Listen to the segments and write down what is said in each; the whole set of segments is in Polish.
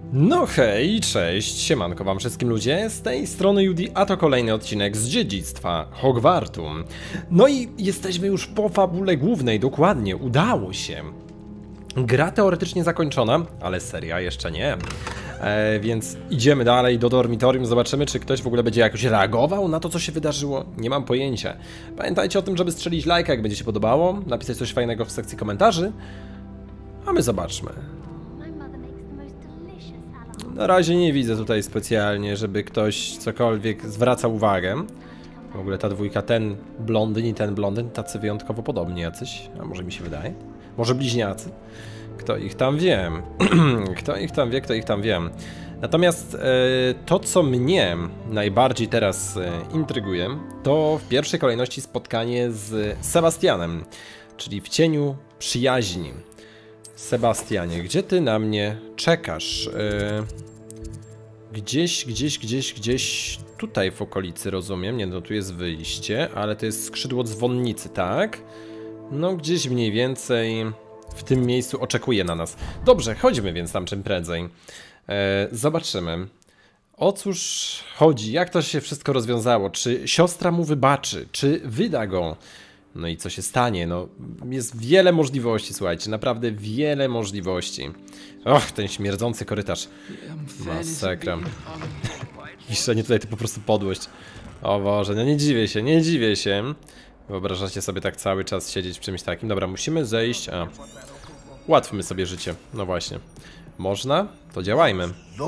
No hej, cześć, siemanko wam wszystkim ludzie, z tej strony Judy, a to kolejny odcinek z Dziedzictwa Hogwartu. No i jesteśmy już po fabule głównej, dokładnie, udało się. Gra teoretycznie zakończona, ale seria jeszcze nie. Więc idziemy dalej do dormitorium, zobaczymy, czy ktoś w ogóle będzie jakoś reagował na to, co się wydarzyło. Nie mam pojęcia. Pamiętajcie o tym, żeby strzelić lajka, jak będzie się podobało, napisać coś fajnego w sekcji komentarzy, a my zobaczmy. Na razie nie widzę tutaj specjalnie, żeby ktoś cokolwiek zwracał uwagę. W ogóle ta dwójka, ten blondyn i ten blondyn, tacy wyjątkowo podobni jacyś. A może mi się wydaje? Może bliźniacy? Kto ich tam wie? Kto ich tam wie, kto ich tam wie. Natomiast to, co mnie najbardziej teraz intryguje, to w pierwszej kolejności spotkanie z Sebastianem, czyli w cieniu przyjaźni. Sebastianie, gdzie ty na mnie czekasz? Gdzieś tutaj w okolicy, rozumiem. Nie, no tu jest wyjście, ale to jest skrzydło dzwonnicy, tak? No gdzieś mniej więcej w tym miejscu oczekuje na nas. Dobrze, chodźmy więc tam czym prędzej. Zobaczymy. O cóż chodzi? Jak to się wszystko rozwiązało? Czy siostra mu wybaczy? Czy wyda go? No i co się stanie? No, jest wiele możliwości, słuchajcie, naprawdę wiele możliwości. Och, ten śmierdzący korytarz. Masakra. Iszczenie tutaj to po prostu podłość. O Boże, no nie dziwię się, nie dziwię się. Wyobrażacie sobie tak cały czas siedzieć w czymś takim? Dobra, musimy zejść, ułatwmy sobie życie, no właśnie. Można? To działajmy.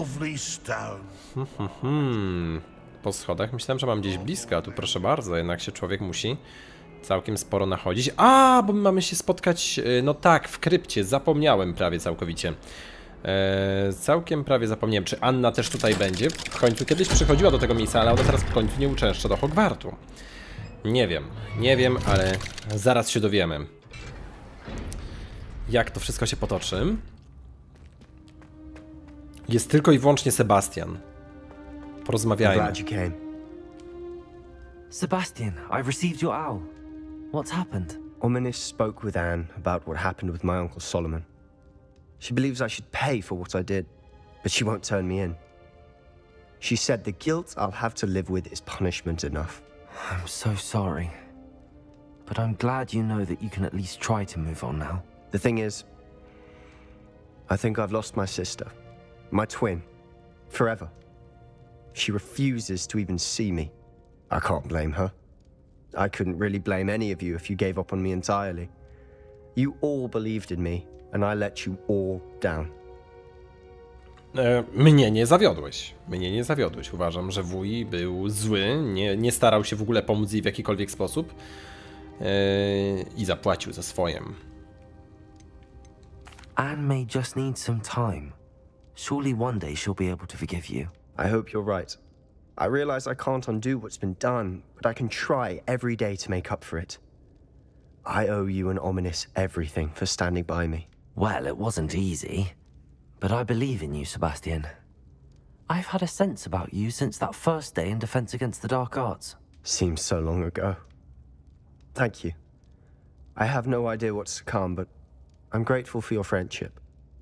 Po schodach, myślałem, że mam gdzieś blisko, a tu proszę bardzo, jednak się człowiek musi całkiem sporo nachodzić. A, bo my mamy się spotkać, no tak, w krypcie, zapomniałem prawie całkowicie. Całkiem prawie zapomniałem, czy Anna też tutaj będzie. W końcu kiedyś przychodziła do tego miejsca, ale ona teraz w końcu nie uczęszcza do Hogwartu. Nie wiem, ale zaraz się dowiemy, jak to wszystko się potoczy. Jest tylko i wyłącznie Sebastian. Porozmawiajmy. Sebastian, I've received your owl. What's happened? Ominis spoke with Anne about what happened with my uncle Solomon. She believes I should pay for what I did, but she won't turn me in. She said the guilt I'll have to live with is punishment enough. I'm so sorry. But I'm glad you know that you can at least try to move on now. The thing is, I think I've lost my sister, my twin, forever. She refuses to even see me. I can't blame her. I couldn't really blame any of you if you gave up on me entirely. You all believed in me, and I let you all down. Mnie nie zawiodłeś. Mnie nie zawiodłeś. Uważam, że wuj był zły, nie starał się w ogóle pomóc jej w jakikolwiek sposób i zapłacił za swoje. Anne may just need some time. Surely one day she'll be able to forgive you. I hope you're right. I realize I can't undo what's been done, but I can try every day to make up for it. I owe you and Ominis everything for standing by me. Well, it wasn't easy, but I believe in you, Sebastian. I've had a sense about you since that first day in Defense Against the Dark Arts. Seems so long ago. Thank you. I have no idea what's to come, but I'm grateful for your friendship.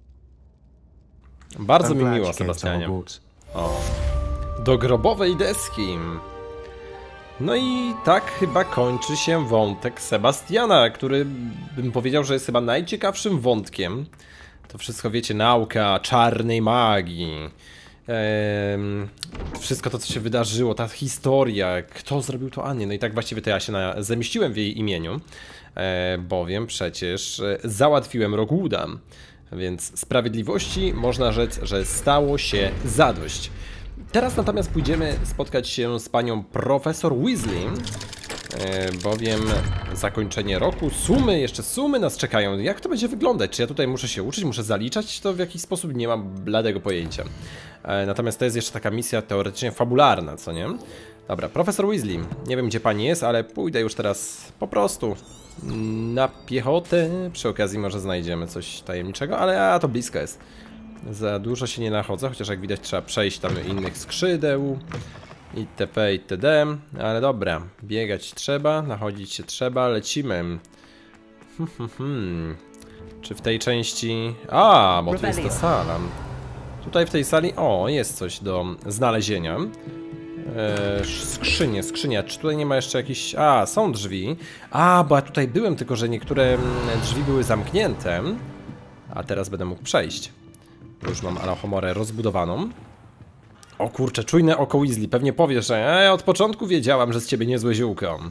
Bardzo mi miło, Sebastianie. O. Do grobowej deski. No i tak chyba kończy się wątek Sebastiana, który bym powiedział, że jest chyba najciekawszym wątkiem. To wszystko, wiecie, nauka czarnej magii. Wszystko to, co się wydarzyło, ta historia, kto zrobił to Annie. No i tak właściwie to ja się zemściłem w jej imieniu, bowiem przecież załatwiłem Rogwooda. Więc sprawiedliwości można rzec, że stało się zadość. Teraz natomiast pójdziemy spotkać się z panią profesor Weasley, bowiem zakończenie roku, jeszcze sumy nas czekają. Jak to będzie wyglądać? Czy ja tutaj muszę się uczyć, muszę zaliczać to w jakiś sposób? Nie mam bladego pojęcia. Natomiast to jest jeszcze taka misja teoretycznie fabularna, co nie? Dobra, profesor Weasley, nie wiem gdzie pani jest, ale pójdę już teraz po prostu na piechotę. Przy okazji może znajdziemy coś tajemniczego, ale to blisko jest. Za dużo się nie nachodzę, chociaż jak widać trzeba przejść tam innych skrzydeł itp. itd. Ale dobra, biegać trzeba, nachodzić się trzeba, lecimy. Czy w tej części... A, bo tu jest ta sala. Tutaj w tej sali, o, jest coś do znalezienia. Skrzynia. Czy tutaj nie ma jeszcze jakichś... A, są drzwi. A, bo ja tutaj byłem, tylko że niektóre drzwi były zamknięte. A teraz będę mógł przejść. Już mam Alohomorę rozbudowaną. O kurczę, czujne oko Weasley. Pewnie powiesz, że od początku wiedziałam, że z ciebie niezłe ziółko.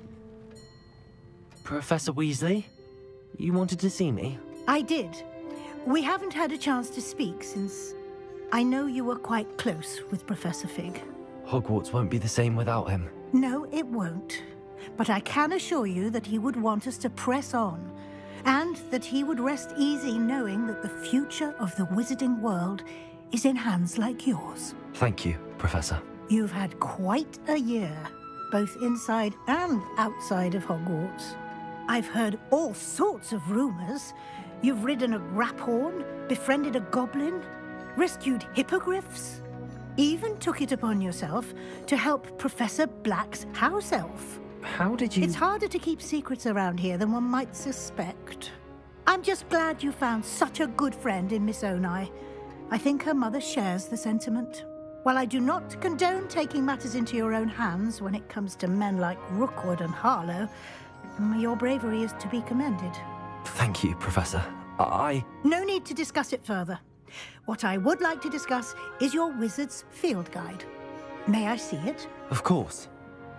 Professor Weasley, you wanted to see me? I did. We haven't had a chance to speak since I know you were quite close with Professor Fig. Hogwarts won't be the same without him. No, it won't. But I can assure you that he would want us to press on, and that he would rest easy knowing that the future of the wizarding world is in hands like yours. Thank you, Professor. You've had quite a year, both inside and outside of Hogwarts. I've heard all sorts of rumors. You've ridden a Graphorn, befriended a goblin, rescued hippogriffs, even took it upon yourself to help Professor Black's house elf. How did you... It's harder to keep secrets around here than one might suspect. I'm just glad you found such a good friend in Miss Onai. I think her mother shares the sentiment. While I do not condone taking matters into your own hands when it comes to men like Rookwood and Harlow, your bravery is to be commended. Thank you, Professor. No need to discuss it further. What I would like to discuss is your wizard's field guide. May I see it? Of course.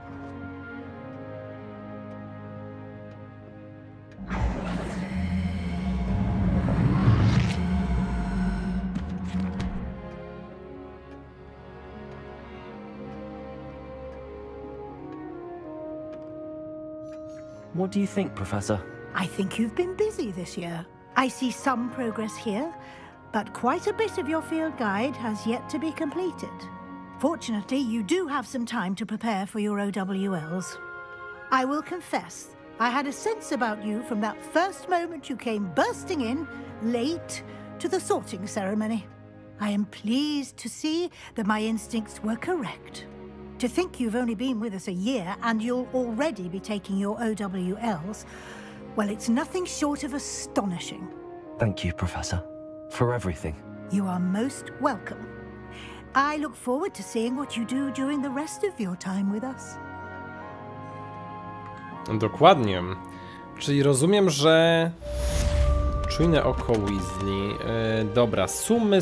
What do you think, Professor? I think you've been busy this year. I see some progress here, but quite a bit of your field guide has yet to be completed. Fortunately, you do have some time to prepare for your OWLs. I will confess, I had a sense about you from that first moment you came bursting in, late, to the sorting ceremony. I am pleased to see that my instincts were correct. To think you've only been with us a year and you'll already be taking your OWLs, well, it's nothing short of astonishing. Thank you, Professor, for everything. You are most welcome. I look forward to seeing what you do during the rest of your time with us. Dokładnie. Czyli rozumiem, że... Czujne oko Weasley. Dobra, sumy.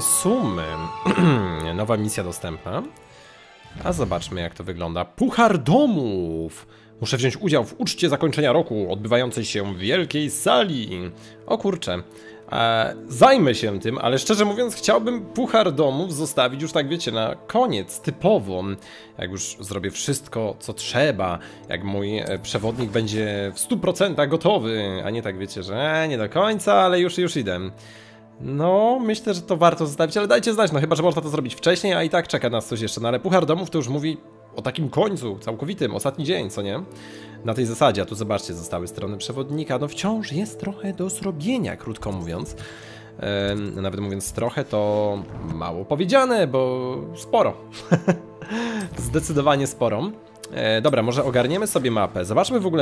Nowa misja dostępna. A zobaczmy, jak to wygląda. Puchar domów! Muszę wziąć udział w uczcie zakończenia roku, odbywającej się w wielkiej sali. O kurczę. Zajmę się tym, ale szczerze mówiąc chciałbym puchar domów zostawić już tak wiecie na koniec, typowo. Jak już zrobię wszystko co trzeba, jak mój przewodnik będzie w 100% gotowy, a nie tak wiecie, że nie do końca, ale już idę. No, myślę, że to warto zostawić, ale dajcie znać, no chyba, że można to zrobić wcześniej, a i tak czeka nas coś jeszcze. No ale puchar domów to już mówi o takim końcu, całkowitym, ostatni dzień, co nie? Na tej zasadzie, a tu zobaczcie, zostały strony przewodnika, no wciąż jest trochę do zrobienia, krótko mówiąc. Nawet mówiąc trochę, to mało powiedziane, bo sporo. Zdecydowanie sporo. Dobra, może ogarniemy sobie mapę. Zobaczmy w ogóle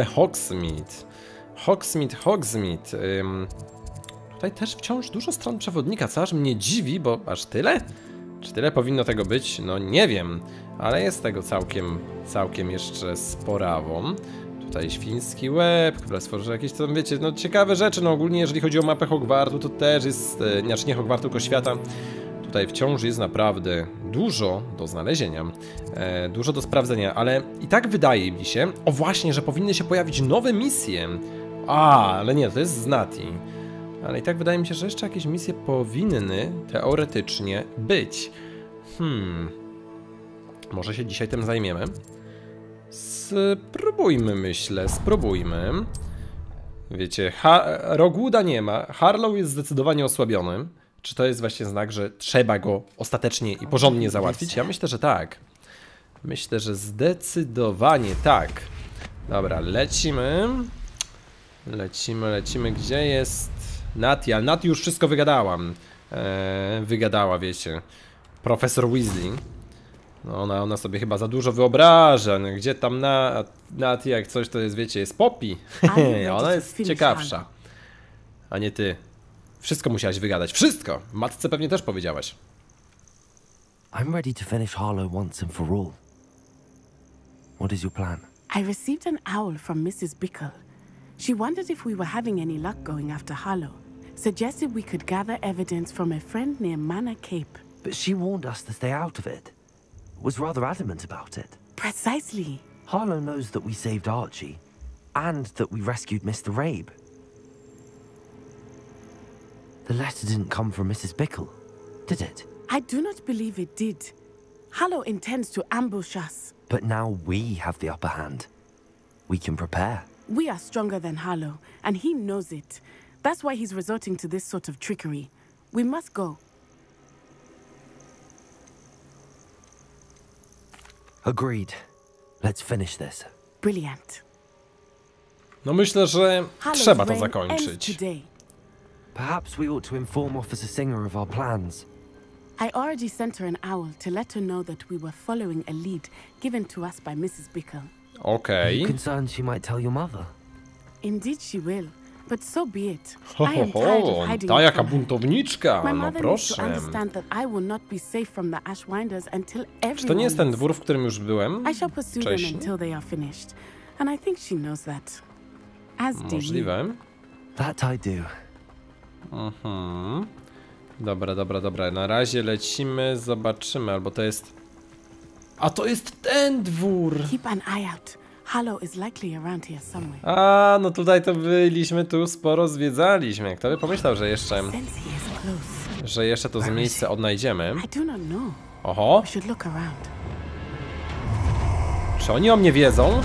Hogsmeade. Tutaj też wciąż dużo stron przewodnika, co aż mnie dziwi, bo aż tyle? Czy tyle powinno tego być? No nie wiem, ale jest tego całkiem jeszcze sporawo. Tutaj świński łeb, królestwo, że jakieś tam wiecie, no ciekawe rzeczy, no ogólnie jeżeli chodzi o mapę Hogwartu, to też jest, znaczy nie Hogwartu, tylko świata. Tutaj wciąż jest naprawdę dużo do znalezienia, dużo do sprawdzenia, ale i tak wydaje mi się, o właśnie, że powinny się pojawić nowe misje. Ale nie, to jest z Nati. Ale i tak wydaje mi się, że jeszcze jakieś misje powinny teoretycznie być. Może się dzisiaj tym zajmiemy? Spróbujmy, myślę, spróbujmy. Wiecie, Rogwooda nie ma, Harlow jest zdecydowanie osłabiony. Czy to jest właśnie znak, że trzeba go ostatecznie i porządnie załatwić? Ja myślę, że tak. Myślę, że zdecydowanie tak. Dobra, lecimy. Gdzie jest Nati? Ale Nati już wszystko wygadałam. Wygadała, wiecie. Profesor Weasley. No ona sobie chyba za dużo wyobraża. No, gdzie tam Nati, jak coś to jest, wiecie, jest Poppy. Ona jest ciekawsza. A nie ty. Wszystko musiałaś wygadać. Wszystko! Matce pewnie też powiedziałaś. I'm ready to finish Harlow once and for all. What is your plan? I received an owl from Mrs. Bickle. She wondered if we were having any luck going after Harlow. Suggested we could gather evidence from a friend near Manor Cape. But she warned us to stay out of it. Was rather adamant about it. Precisely. Harlow knows that we saved Archie, and that we rescued Mr. Rabe. The letter didn't come from Mrs. Bickle, did it? I do not believe it did. Harlow intends to ambush us. But now we have the upper hand. We can prepare. We are stronger than Harlow, and he knows it. That's why he's resorting to this sort of trickery. We must go. Agreed. Let's finish this. Brilliant. No myślę, że Harlow's trzeba to reign ends zakończyć. today. Perhaps we ought to inform Officer Singer of our plans. I already sent her an owl to let her know that we were following a lead given to us by Mrs. Bickle. Okej. Concerned she might tell your mother. Indeed she will, but so be it. Ho, I ho, am tired ho. of hiding Ta it jaka from her. buntowniczka, My no mother needs to proszę. understand that I will not be safe from the Ashwinders until everyone Czy to nie jest ten is. dwór, w którym już byłem I shall pursue them wcześniej? until they are finished, and I think she knows that. As do you. Możliwe. That I do. Mhm. Dobra, dobra, dobra. Na razie lecimy, zobaczymy, albo to jest... A to jest ten dwór! Keep an eye out. Harlow is likely around here somewhere. A, no tutaj to byliśmy, tu sporo zwiedzaliśmy. Kto by pomyślał, że jeszcze Since he is close, to miejsce odnajdziemy. I do not know. Oho, We should look around. czy oni o mnie wiedzą?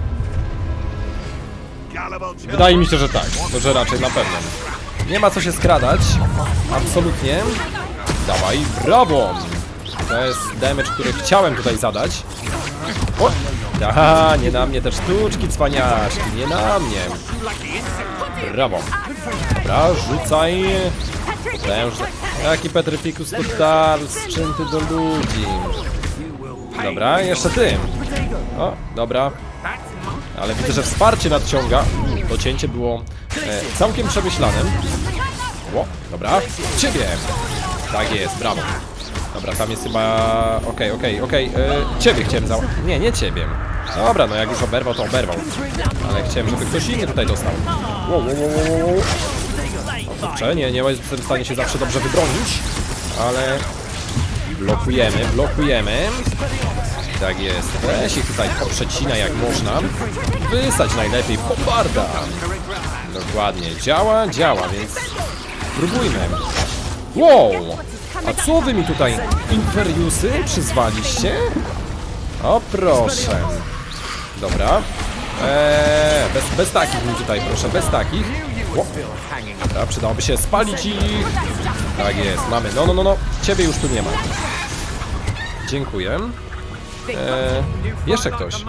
Wydaje mi się, że tak, to że raczej na pewno. Nie ma co się skradać, absolutnie. Dawaj, brawo! To jest damage, który chciałem tutaj zadać. O! Aha, nie na mnie te sztuczki cwaniaszki, nie na mnie. Brawo. Dobra, rzucaj. Potężny. Jaki Petrificus total, strzęty do ludzi. Dobra, jeszcze ty. O, dobra. Ale widzę, że wsparcie nadciąga. To cięcie było całkiem przemyślanym. O, dobra. Ciebie. Tak jest, brawo. Dobra, tam jest chyba... Okej. Ciebie chciałem nie ciebie. Dobra, no jak już oberwał, to oberwał. Ale chciałem, żeby ktoś inny tutaj dostał. Wow. No kurczę, nie jestem w stanie się zawsze dobrze wybronić. Ale... Blokujemy. Tak jest. Weź ich tutaj poprzecina jak można. Wysadź najlepiej bombarda. Dokładnie. Działa, więc próbujmy. Wow! A co wy mi tutaj inferiusy przyzwaliście? O proszę. Dobra. Bez takich mi tutaj proszę, bez takich. O. Dobra, przydałoby się spalić ich. Tak jest, mamy. No. Ciebie już tu nie ma. Dziękuję. Jeszcze ktoś.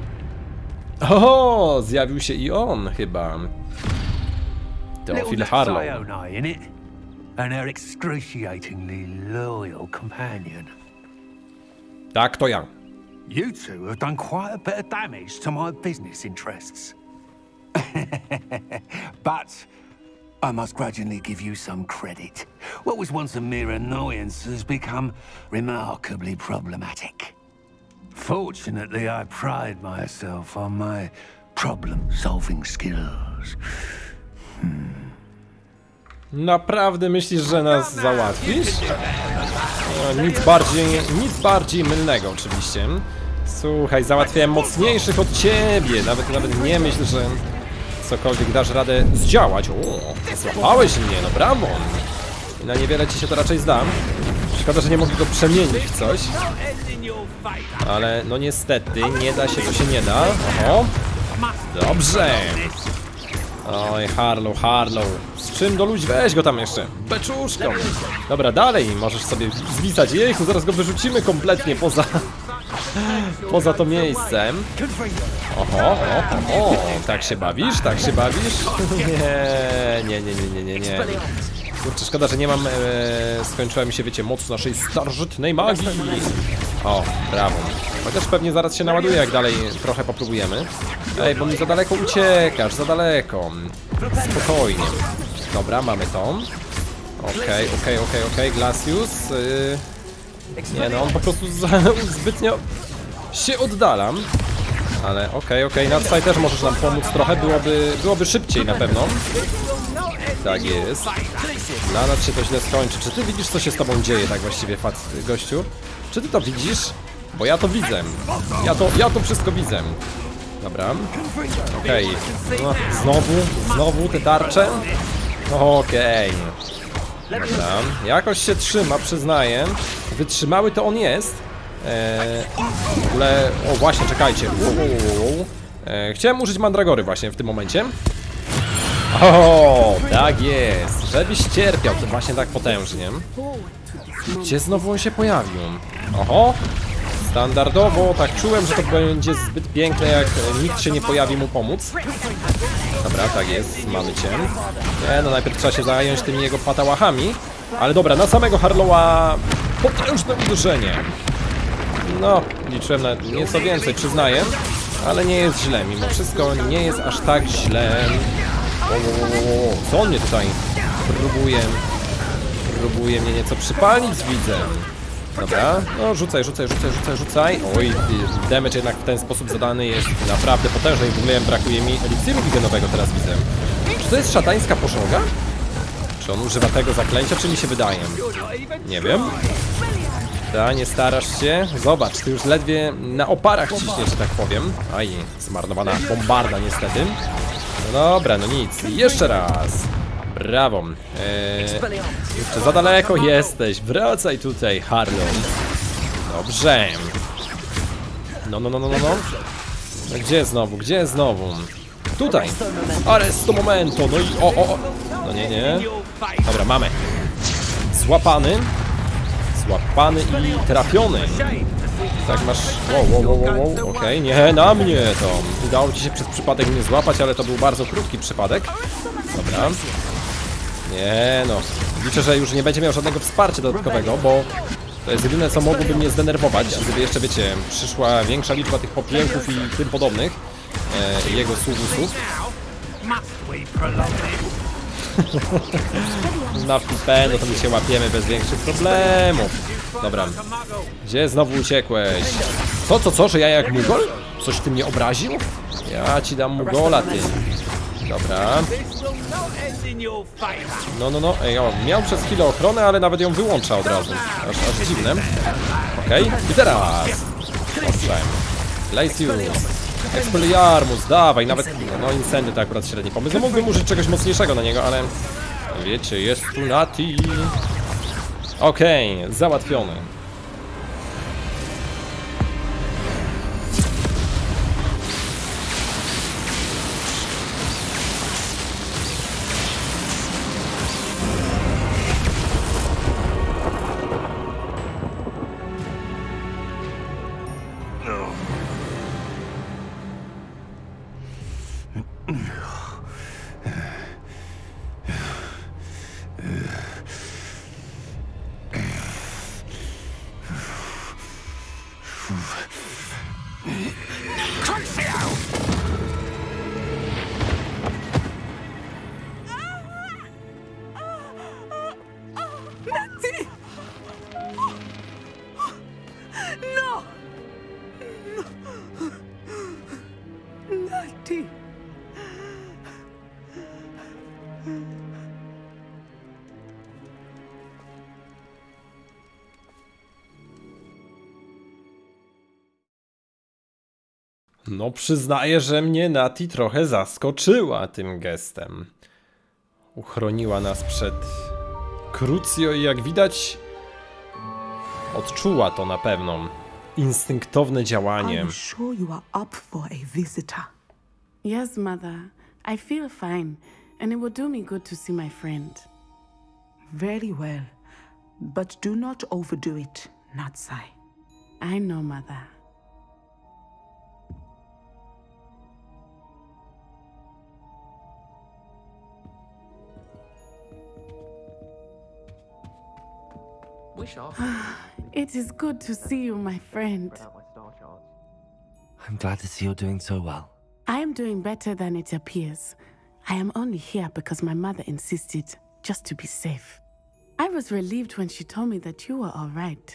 O, zjawił się i on chyba. Teofil Harlow. And her excruciatingly loyal companion. Tak, to ja. You two have done quite a bit of damage to my business interests. But I must grudgingly give you some credit. What was once a mere annoyance has become remarkably problematic. Fortunately, I pride myself on my problem-solving skills. Naprawdę myślisz, że nas załatwisz? No, nic bardziej mylnego oczywiście. Słuchaj, załatwiałem mocniejszych od ciebie. Nawet nie myśl, że cokolwiek dasz radę zdziałać. O, złapałeś mnie, no brawo. I na niewiele ci się to raczej zdam. Szkoda, że nie mogę go przemienić w coś. Ale no niestety, nie da się, to się nie da. Oho. Dobrze. Oj, Harlow. Z czym do ludzi? Weź go tam jeszcze. Beczuszką. Dobra, dalej możesz sobie zwisać. Jejku, zaraz go wyrzucimy kompletnie poza to miejsce. Oho. Tak się bawisz? Nie. Kurczę, szkoda, że nie mam... skończyła mi się, wiecie, moc naszej starożytnej magii. O, brawo. Chociaż pewnie zaraz się naładuje, jak dalej trochę popróbujemy. Ej, bo mi za daleko uciekasz, za daleko. Spokojnie. Dobra, mamy to. Okej, Glacius. Nie no, on po prostu zbytnio się oddala. Ale okej, Nadsai też możesz nam pomóc trochę, byłoby szybciej na pewno. Tak jest. Dla nas się to źle skończy. Czy ty widzisz, co się z tobą dzieje tak właściwie, gościu? Czy ty to widzisz? Bo ja to widzę. Ja to wszystko widzę. Dobra. Okej. No, znowu te tarcze. Okej. Dobra. Jakoś się trzyma, przyznaję. Wytrzymały to on jest. W ogóle... O właśnie, czekajcie. Chciałem użyć Mandragory właśnie w tym momencie. O, tak jest. Żebyś cierpiał to właśnie tak potężnie. Gdzie znowu on się pojawił? Oho. Standardowo, tak czułem, że to będzie zbyt piękne, jak nikt się nie pojawi mu pomóc. Dobra, tak jest, mamy cię. Nie, no najpierw trzeba się zająć tymi jego patałachami. Ale dobra, na samego Harlowa potężne uderzenie. No, liczyłem na nieco więcej, przyznaję. Ale nie jest źle, mimo wszystko nie jest aż tak źle. Co on mnie tutaj próbuje mnie nieco przypalić, widzę. Dobra, no rzucaj. Oj, damage jednak w ten sposób zadany jest naprawdę potężny i w ogóle brakuje mi eliksiru wigenowego, teraz widzę. Czy to jest szatańska poszoga? Czy on używa tego zaklęcia, czy mi się wydaje? Nie wiem. Da, nie starasz się? Zobacz, ty już ledwie na oparach ciśniesz, że tak powiem. Aj, zmarnowana bombarda niestety. No dobra, no nic. Jeszcze raz. Brawo. Jeszcze za daleko jesteś. Wracaj tutaj, Harlow. Dobrze. No. Gdzie znowu? Tutaj. Arresto momento. No i o. No nie. Dobra, mamy. Złapany i trafiony. Tak masz... Wow. Okej, nie, na mnie to. Udało ci się przez przypadek mnie złapać, ale to był bardzo krótki przypadek. Dobra. Nie no. Liczę, że już nie będzie miał żadnego wsparcia dodatkowego, bo to jest jedyne, co mogłoby mnie zdenerwować, gdyby jeszcze, wiecie, przyszła większa liczba tych popielków i tym podobnych jego sługusów. Na FP, no to my się łapiemy bez większych problemów. Dobra. Gdzie znowu uciekłeś? Co? Że ja jak Mugol? Coś ty mnie obraził? Ja ci dam Mugola, ty. Dobra. No. Ej, o, miał przez chwilę ochronę, ale nawet ją wyłącza od razu. Aż dziwne. Okej. I teraz. Dobrze. Glacius. Expelliarmus, dawaj, nawet... No, Incendy to akurat średni pomysł. No, mógłbym użyć czegoś mocniejszego na niego, ale... Wiecie, jest tu Nati. Okej, załatwiony. No przyznaję, że mnie Nati trochę zaskoczyła tym gestem. Uchroniła nas przed Crucio i jak widać odczuła to na pewno. Instynktowne działanie. I'm sure you are up for a visitor. Yes, Mother. I feel fine, and it will do me good to see my friend. Very well. But do not overdo it, Natsai. I know, Mother. It is good to see you, my friend. I'm glad to see you're doing so well. I am doing better than it appears. I am only here because my mother insisted, just to be safe. I was relieved when she told me that you were all right.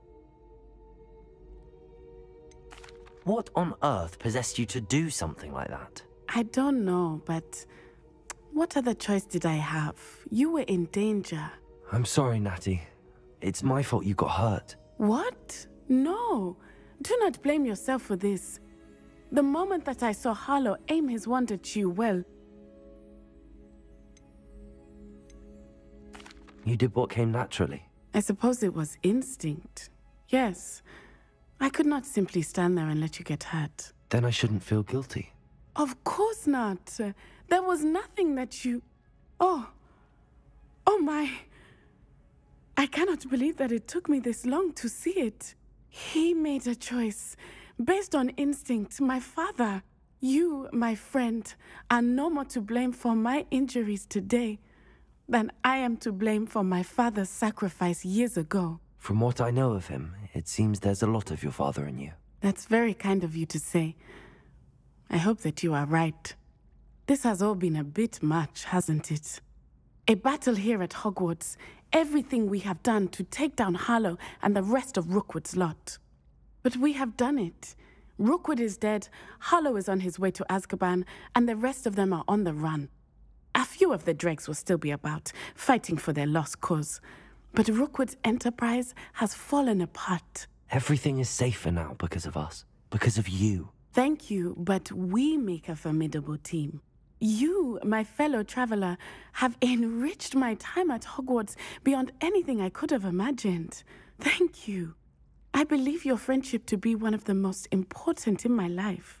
What on earth possessed you to do something like that? I don't know, but what other choice did I have? You were in danger. I'm sorry, Natty. It's my fault you got hurt. What? No. Do not blame yourself for this. The moment that I saw Harlow aim his wand at you, well... You did what came naturally. I suppose it was instinct. Yes. I could not simply stand there and let you get hurt. Then I shouldn't feel guilty. Of course not. There was nothing that you... Oh. Oh my... I cannot believe that it took me this long to see it. He made a choice based on instinct. My father, you, my friend, are no more to blame for my injuries today than I am to blame for my father's sacrifice years ago. From what I know of him, it seems there's a lot of your father in you. That's very kind of you to say. I hope that you are right. This has all been a bit much, hasn't it? A battle here at Hogwarts, everything we have done to take down Harlow and the rest of Rookwood's lot. But we have done it. Rookwood is dead, Harlow is on his way to Azkaban, and the rest of them are on the run. A few of the dregs will still be about, fighting for their lost cause. But Rookwood's enterprise has fallen apart. Everything is safer now because of us. Because of you. Thank you, but we make a formidable team. You, my fellow traveler, have enriched my time at Hogwarts beyond anything I could have imagined. Thank you. I believe your friendship to be one of the most important in my life.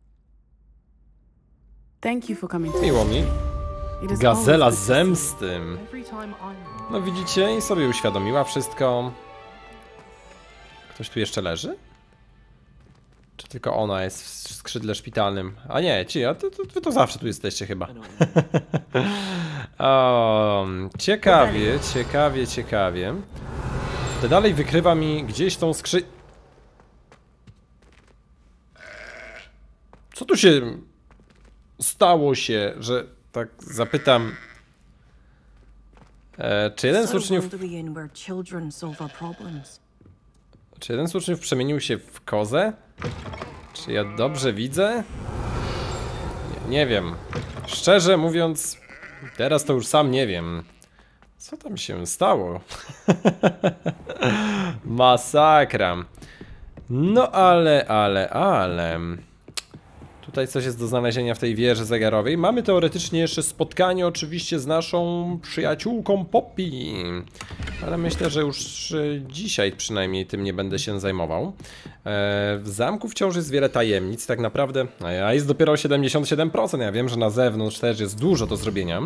Thank you for coming to Miło mi. Gazela zemsty. No widzicie, i sobie uświadomiła wszystko. Ktoś tu jeszcze leży? Czy tylko ona jest w skrzydle szpitalnym? A nie, ci, a wy to zawsze tu jesteście chyba. O, ciekawie, ciekawie, ciekawie. To dalej wykrywa mi gdzieś tą Co tu się stało się, że tak zapytam... Czy jeden z uczniów przemienił się w kozę? Czy ja dobrze widzę? Nie wiem. Szczerze mówiąc, teraz to już sam nie wiem. Co tam się stało? Masakra. No ale... Tutaj coś jest do znalezienia w tej wieży zegarowej. Mamy teoretycznie jeszcze spotkanie oczywiście z naszą przyjaciółką Poppy. Ale myślę, że już dzisiaj przynajmniej tym nie będę się zajmował. W zamku wciąż jest wiele tajemnic, tak naprawdę. A jest dopiero 77%. Ja wiem, że na zewnątrz też jest dużo do zrobienia.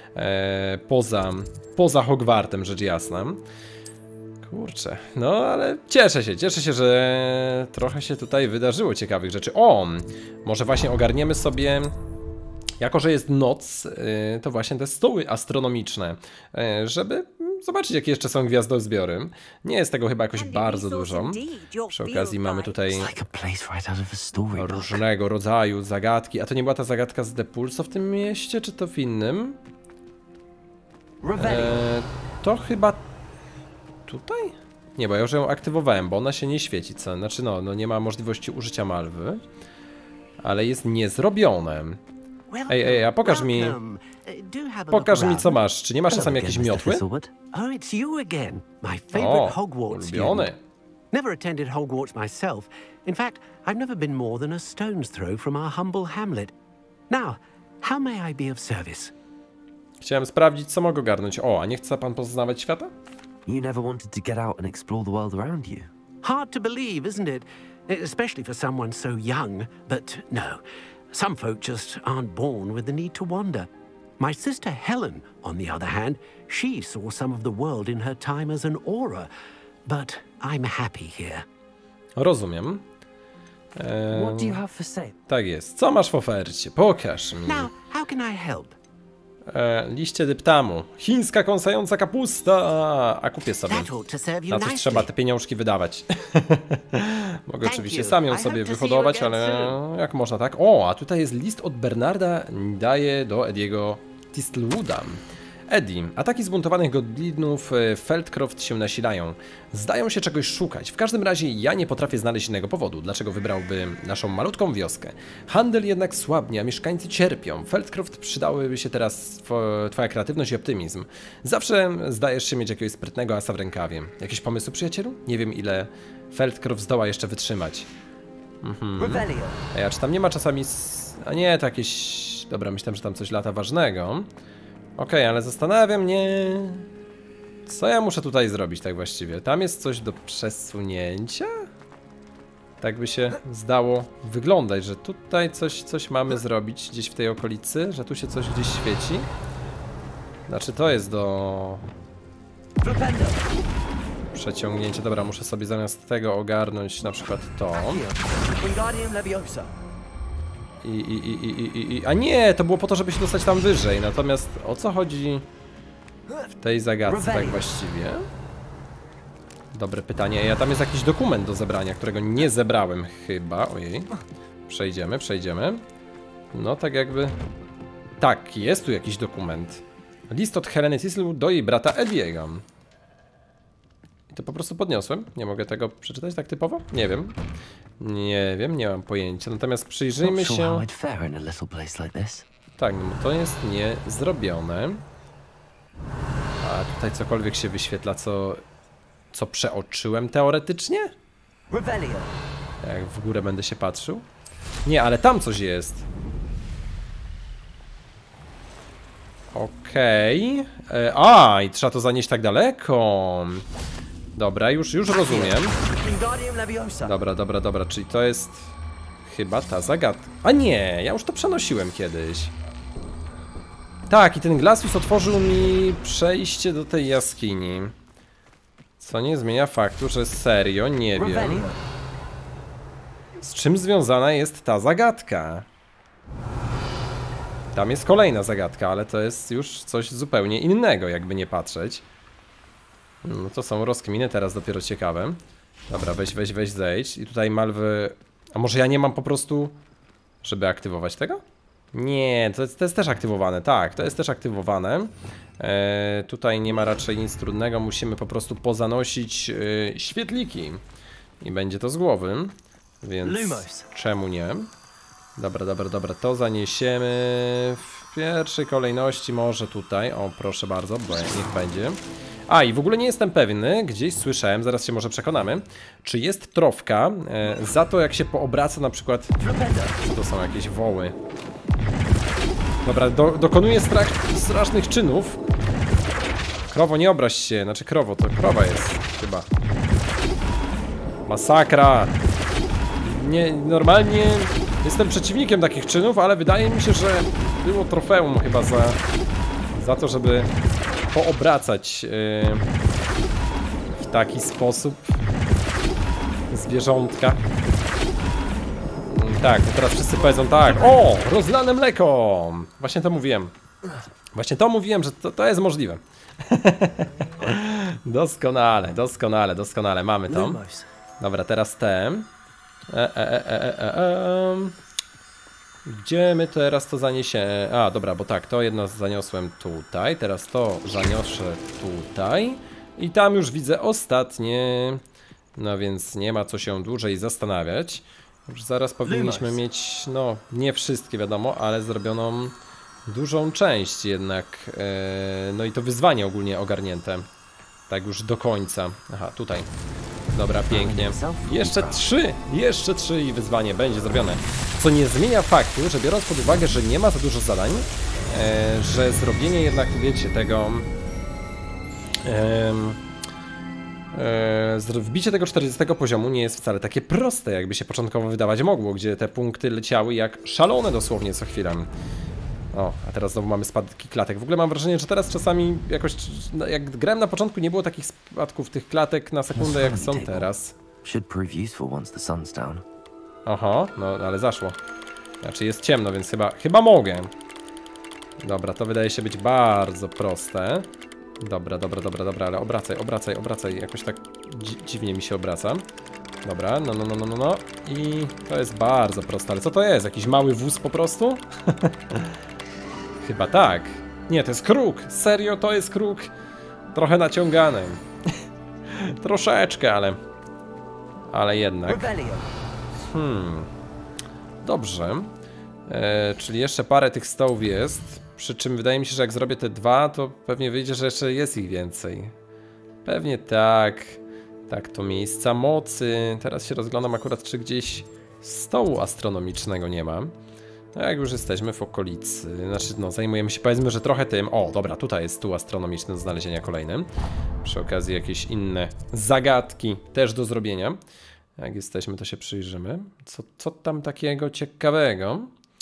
Poza Hogwartem, rzecz jasna. Kurczę, no ale cieszę się, że trochę się tutaj wydarzyło ciekawych rzeczy. O, może właśnie ogarniemy sobie, jako że jest noc, to właśnie te stoły astronomiczne, żeby zobaczyć, jakie jeszcze są gwiazdozbiory. Nie jest tego chyba jakoś bardzo dużo. Przy okazji mamy tutaj różnego rodzaju zagadki. A to nie była ta zagadka z The Pulse w tym mieście, czy to w innym? To chyba... Tutaj? Nie, bo ja już ją aktywowałem, bo ona się nie świeci, co? Znaczy no nie ma możliwości użycia malwy. Ale jest niezrobione. Ej, a pokaż mi... Pokaż mi, co masz. Czy nie masz czasami jakieś miotły? O, ulubiony. Never attended Hogwarts myself. In fact, I've never been more than a stone's throw from our humble hamlet. Now, how may I be of service? Chciałem sprawdzić, co mogę ogarnąć. O, a nie chce pan poznawać świata? You never wanted to get out and explore the world around you. Hard to believe, isn't it? Especially for someone so young. But no, some folk just aren't born with the need to wander. My sister Helen, on the other hand, she saw some of the world in her time as an Auror. But I'm happy here. Rozumiem. What do you have for sale? Tak jest. Co masz w ofercie? Pokaż mi. Now, how can I help? Liście dyptamu. Chińska kąsająca kapusta. A kupię sobie. Na coś trzeba te pieniążki wydawać. Mogę oczywiście sam ją sobie wyhodować, ale jak można tak? O, a tutaj jest list od Bernarda. Daje do Ediego Tistlewooda. Eddie, ataki zbuntowanych goblinów Feldcroft się nasilają. Zdają się czegoś szukać. W każdym razie ja nie potrafię znaleźć innego powodu, dlaczego wybrałby naszą malutką wioskę. Handel jednak słabnie, a mieszkańcy cierpią. Feldcroft przydałyby się teraz twoja kreatywność i optymizm. Zawsze zdajesz się mieć jakiegoś sprytnego asa w rękawie. Jakieś pomysły, przyjacielu? Nie wiem, ile Feldcroft zdoła jeszcze wytrzymać. Ej, a czy tam nie ma czasami... A nie, to jakieś... Dobra, myślałem, że tam coś lata ważnego. Okej, ale zastanawiam mnie... Co ja muszę tutaj zrobić tak właściwie? Tam jest coś do przesunięcia? Tak by się zdało wyglądać, że tutaj coś mamy zrobić gdzieś w tej okolicy, że tu się coś gdzieś świeci. Znaczy to jest do... przeciągnięcia. Dobra, muszę sobie zamiast tego ogarnąć na przykład to. A nie, to było po to, żeby się dostać tam wyżej. Natomiast o co chodzi w tej zagadce tak właściwie? Dobre pytanie. Ja tam jest jakiś dokument do zebrania, którego nie zebrałem chyba. Ojej. Przejdziemy. No tak jakby... Tak, jest tu jakiś dokument. List od Heleny Tislu do jej brata Ediego. I to po prostu podniosłem. Nie mogę tego przeczytać tak typowo? Nie wiem. Nie mam pojęcia. Natomiast przyjrzyjmy się... Tak, no to jest niezrobione. A tutaj cokolwiek się wyświetla, co przeoczyłem teoretycznie? Jak w górę będę się patrzył? Nie, ale tam coś jest. Okej. A, i trzeba to zanieść tak daleko. Dobra, już rozumiem. Dobra, czyli to jest chyba ta zagadka. A nie, ja już to przenosiłem kiedyś. Tak, i ten Glacius otworzył mi przejście do tej jaskini. Co nie zmienia faktu, że serio nie wiem, z czym związana jest ta zagadka. Tam jest kolejna zagadka, ale to jest już coś zupełnie innego, jakby nie patrzeć. No to są rozkminy, teraz dopiero ciekawe. Dobra, weź, zejdź. I tutaj malwy... A może ja nie mam po prostu... Żeby aktywować tego? Nie, to jest też aktywowane, tak, to jest też aktywowane. Tutaj nie ma raczej nic trudnego, musimy po prostu pozanosić świetliki. I będzie to z głowy, więc czemu nie? Dobra, to zaniesiemy w pierwszej kolejności może tutaj. O, proszę bardzo, bo niech będzie. A, i w ogóle nie jestem pewny, gdzieś słyszałem, zaraz się może przekonamy, czy jest trofka za to, jak się poobraca na przykład... To są jakieś woły. Dobra, dokonuje strasznych czynów. Krowo, nie obraź się, znaczy krowo, to krowa jest chyba. Masakra. Nie, normalnie jestem przeciwnikiem takich czynów, ale wydaje mi się, że było trofeum chyba za to, żeby poobracać w taki sposób zwierzątka. Tak, no teraz wszyscy powiedzą tak. O, rozlane mleko! Właśnie to mówiłem, że to jest możliwe. Doskonale, mamy to. Dobra, teraz te. Gdzie my teraz to zaniesiemy? A, dobra, bo tak, to jedno zaniosłem tutaj, teraz to zaniosę tutaj. I tam już widzę ostatnie. No więc nie ma co się dłużej zastanawiać. Już zaraz powinniśmy mieć, no nie wszystkie wiadomo, ale zrobioną dużą część jednak. No i to wyzwanie ogólnie ogarnięte. Tak już do końca. Aha, tutaj. Dobra, pięknie. Jeszcze trzy i wyzwanie będzie zrobione. Co nie zmienia faktu, że biorąc pod uwagę, że nie ma za dużo zadań, że zrobienie jednak, wiecie, tego... wbicie tego 40 poziomu nie jest wcale takie proste, jakby się początkowo wydawać mogło, gdzie te punkty leciały jak szalone dosłownie co chwilę. O, a teraz znowu mamy spadki klatek. W ogóle mam wrażenie, że teraz czasami jakoś, jak grałem na początku, nie było takich spadków tych klatek na sekundę, jak są teraz. Oho, no ale zaszło. Znaczy jest ciemno, więc chyba mogę. Dobra, to wydaje się być bardzo proste. Dobra, ale obracaj. Jakoś tak dziwnie mi się obraca. Dobra, no. I to jest bardzo proste, ale co to jest? Jakiś mały wóz po prostu? Chyba tak. Nie, to jest kruk. Serio, to jest kruk. Trochę naciągany. Troszeczkę, ale jednak. Dobrze. Czyli jeszcze parę tych stołów jest. Przy czym wydaje mi się, że jak zrobię te 2, to pewnie wyjdzie, że jeszcze jest ich więcej. Pewnie tak. Tak, to miejsca mocy. Teraz się rozglądam akurat, czy gdzieś stołu astronomicznego nie ma. No jak już jesteśmy w okolicy, znaczy no zajmujemy się, powiedzmy, że trochę tym. O, dobra, tutaj jest stół astronomiczny do znalezienia kolejny. Przy okazji jakieś inne zagadki też do zrobienia. Jak jesteśmy, to się przyjrzymy. Co tam takiego ciekawego?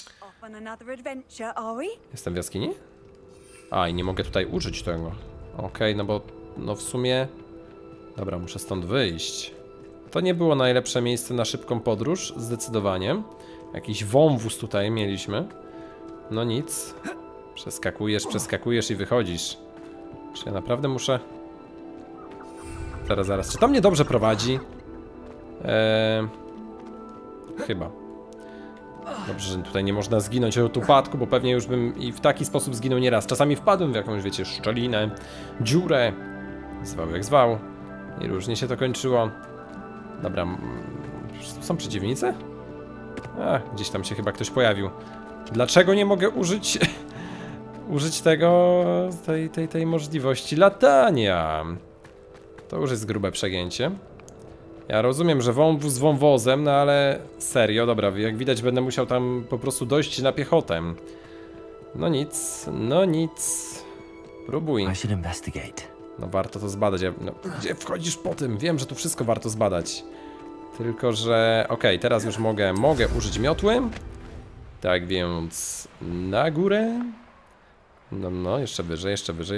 Jestem w jaskini? A, i nie mogę tutaj użyć tego. Okej, no bo no w sumie... Dobra, muszę stąd wyjść. To nie było najlepsze miejsce na szybką podróż, zdecydowanie. Jakiś wąwóz tutaj mieliśmy. No nic. Przeskakujesz i wychodzisz. Czy ja naprawdę muszę... Zaraz. Czy to mnie dobrze prowadzi? Chyba. Dobrze, że tutaj nie można zginąć od upadku, bo pewnie już bym i w taki sposób zginął nieraz. Czasami wpadłem w jakąś, wiecie, szczelinę, dziurę. Zwał jak zwał. I różnie się to kończyło. Dobra. Są przeciwnicy? Gdzieś tam się chyba ktoś pojawił. Dlaczego nie mogę użyć tego, tej możliwości latania? To już jest grube przegięcie. Ja rozumiem, że wąwóz z wąwozem, no ale serio, dobra, jak widać będę musiał tam po prostu dojść na piechotę. No nic. Próbuj. No warto to zbadać. No, gdzie wchodzisz po tym? Wiem, że tu wszystko warto zbadać. Tylko, że... Okej, teraz już mogę użyć miotły. Tak więc... Na górę. No, jeszcze wyżej.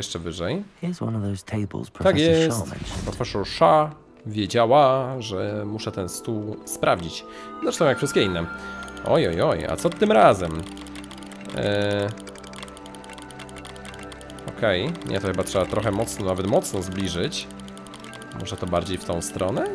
Tak jest. Profesor Shaw wiedziała, że muszę ten stół sprawdzić. Zresztą jak wszystkie inne. Oj, a co tym razem? Okej, nie, to chyba trzeba trochę mocno, nawet mocno zbliżyć. Może to bardziej w tą stronę?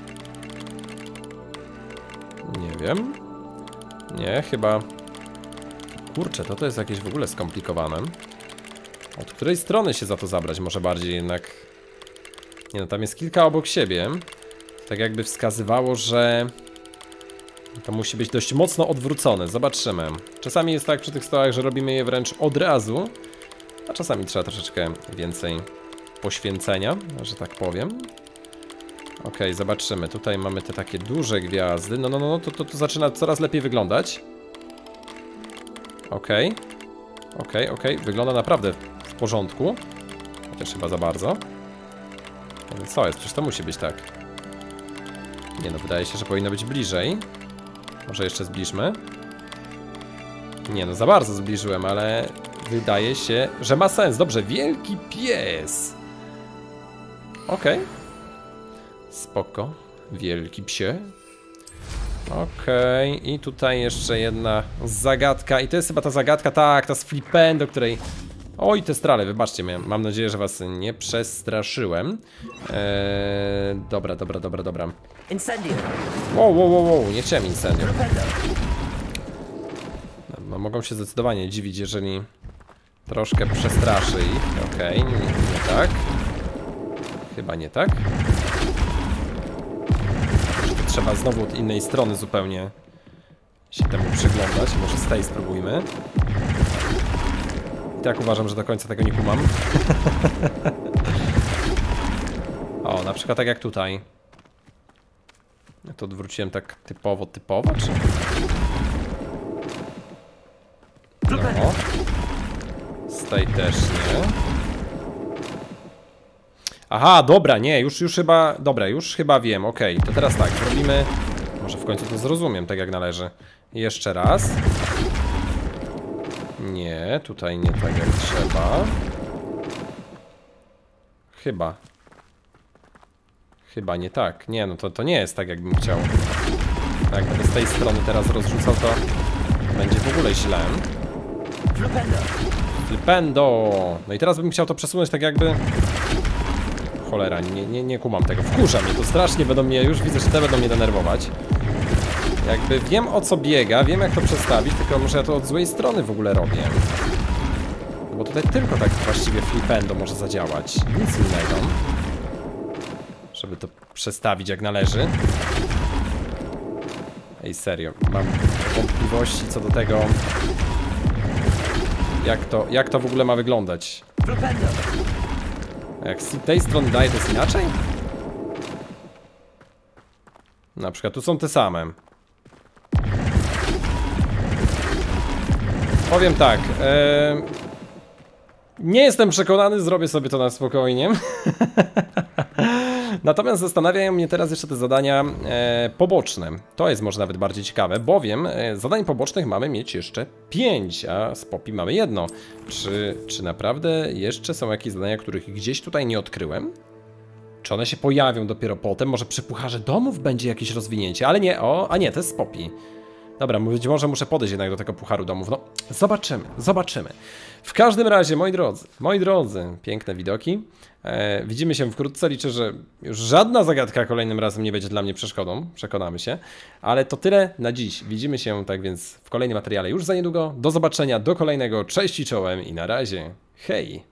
Nie wiem. Nie, chyba... Kurczę, to jest jakieś w ogóle skomplikowane. Od której strony się za to zabrać? Może bardziej jednak... Nie no, tam jest kilka obok siebie. Tak jakby wskazywało, że... To musi być dość mocno odwrócone. Zobaczymy. Czasami jest tak przy tych stołach, że robimy je wręcz od razu. A czasami trzeba troszeczkę więcej poświęcenia, że tak powiem. Okej, zobaczymy. Tutaj mamy te takie duże gwiazdy. No, to zaczyna coraz lepiej wyglądać. Okej. Wygląda naprawdę w porządku. Chociaż chyba za bardzo. Ale co jest? Przecież to musi być tak. Nie no, wydaje się, że powinno być bliżej. Może jeszcze zbliżmy. Nie no, za bardzo zbliżyłem, ale wydaje się, że ma sens. Dobrze, wielki pies. Okej. Spoko. Wielki psie. Okej. I tutaj jeszcze jedna zagadka. I to jest chyba ta zagadka, tak, ta z Flipendo, której... Oj, te strale, wybaczcie mnie. Mam nadzieję, że was nie przestraszyłem. Dobra. Wow, nie chciałem incendio. No, mogą się zdecydowanie dziwić, jeżeli troszkę przestraszy ich. Okej, nie tak. Chyba nie tak. Trzeba znowu od innej strony zupełnie się temu przyglądać. Może z tej spróbujmy. I tak uważam, że do końca tego nie kumam. O, na przykład tak jak tutaj. Ja to odwróciłem tak typowo, czy? No. Z tej też nie. Aha, dobra, nie, już chyba... Dobra, już chyba wiem, okej. To teraz tak, zrobimy... Może w końcu to zrozumiem, tak jak należy. Jeszcze raz. Nie, tutaj nie tak jak trzeba. Chyba nie tak. Nie, no to nie jest tak, jakbym chciał. Jak będę z tej strony teraz rozrzucał, to będzie w ogóle źle. Flipendo! No i teraz bym chciał to przesunąć tak jakby... Cholera, nie kumam tego. Wkurza mnie to strasznie, już widzę, że te będą mnie denerwować. Jakby wiem, o co biega, wiem, jak to przestawić, tylko może ja to od złej strony w ogóle robię. No bo tutaj tylko tak właściwie flipendo może zadziałać. Nic innego. Żeby to przestawić jak należy. Ej, serio, mam wątpliwości co do tego, jak to w ogóle ma wyglądać. Jak z tej strony daje, to jest inaczej? Na przykład tu są te same. Powiem tak, nie jestem przekonany, zrobię sobie to na spokojnie. Natomiast zastanawiają mnie teraz jeszcze te zadania poboczne. To jest może nawet bardziej ciekawe, bowiem zadań pobocznych mamy mieć jeszcze 5, a z Poppy mamy 1. Czy naprawdę jeszcze są jakieś zadania, których gdzieś tutaj nie odkryłem? Czy one się pojawią dopiero potem? Może przy Pucharze Domów będzie jakieś rozwinięcie, ale nie, a nie, to jest z Poppy. Dobra, być może muszę podejść jednak do tego Pucharu Domów. No, zobaczymy. W każdym razie, moi drodzy, piękne widoki. Widzimy się wkrótce. Liczę, że już żadna zagadka kolejnym razem nie będzie dla mnie przeszkodą. Przekonamy się. Ale to tyle na dziś. Widzimy się tak więc w kolejnym materiale już za niedługo. Do zobaczenia, do kolejnego. Cześć i czołem i na razie. Hej!